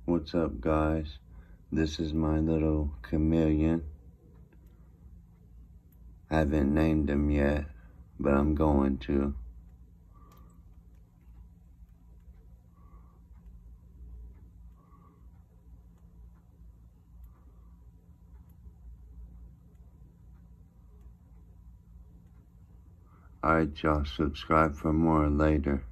What's up, guys? This is my little chameleon. I haven't named him yet, but I'm going to. Alright, y'all, subscribe for more later.